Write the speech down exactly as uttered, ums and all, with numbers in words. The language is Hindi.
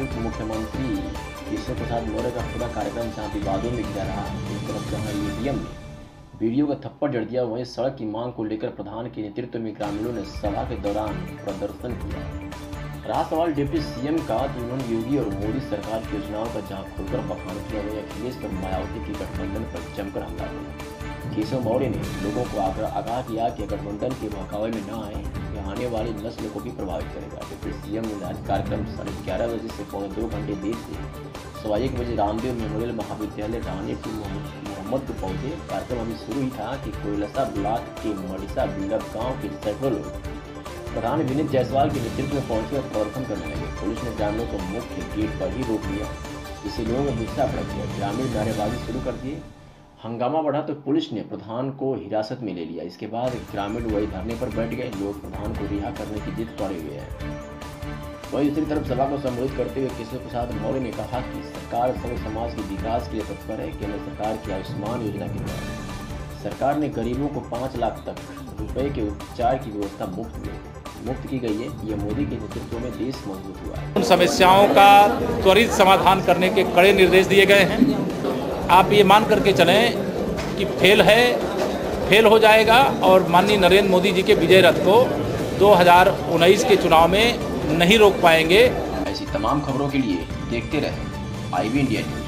पूर्व मुख्यमंत्री केशव प्रसाद मौर्य का पूरा कार्यक्रम जहां विवादों में घिरा रहा, एक तरफ जहां ईवीएम ने वीडियो का थप्पड़ जड़ दिया, वहीं सड़क की मांग को लेकर प्रधान के नेतृत्व में ग्रामीणों ने सभा के दौरान प्रदर्शन किया। रहा सवाल डिप्टी सीएम का, तो उन्होंने योगी और मोदी सरकार की योजनाओं का जहां खुलकर बखान किया, वहीं अखिलेश और मायावती के गठबंधन पर जमकर हमला किया। केशव मौर्य ने लोगों को आगाह किया कि गठबंधन के बहकावे में न आए, यह आने वाली नस्ल को भी प्रभावित करेगा। डिप्टी सीएम ने कार्यक्रम साढ़े ग्यारह बजे से पौने दो घंटे देर से सवा एक बजे रामदेव मेमोरियल महाविद्यालय रानी टू मोहम्मदपुर पहुंचे। कार्यक्रम अभी शुरू ही था कि कोयलसा ब्लॉक के मड़ीसा बिल्डप गांव के सैकड़ों लोग प्रधान विनीत जायसवाल के नेतृत्व में पहुंचे और प्रदर्शन करने लगे। पुलिस ने ग्रामीणों को मुख्य गेट पर ही रोक लिया, इससे लोगों में गुस्सा भड़क गया। ग्रामीण नारेबाजी शुरू कर दिए, हंगामा बढ़ा तो पुलिस ने प्रधान को हिरासत में ले लिया। इसके बाद ग्रामीण वही धरने पर बैठ गए। लोग प्रधान को रिहा करने की जिद तोड़े हुए हैं। वहीं दूसरी तरफ सभा को संबोधित करते हुए केशव प्रसाद मौर्य ने कहा कि सरकार सर्व समाज के विकास के लिए तत्पर है। केंद्र सरकार की आयुष्मान योजना के द्वारा सरकार ने गरीबों को पाँच लाख तक रुपए के उपचार की व्यवस्था मुफ्त में मुक्त की गई है। यह मोदी के नेतृत्व में देश मजबूत हुआ है। उन समस्याओं का त्वरित समाधान करने के कड़े निर्देश दिए गए हैं। आप ये मान करके चलें कि फेल है, फेल हो जाएगा और माननीय नरेंद्र मोदी जी के विजय रथ को दो हज़ार उन्नीस के चुनाव में नहीं रोक पाएंगे। ऐसी तमाम खबरों के लिए देखते रहें आई बी इंडिया न्यूज।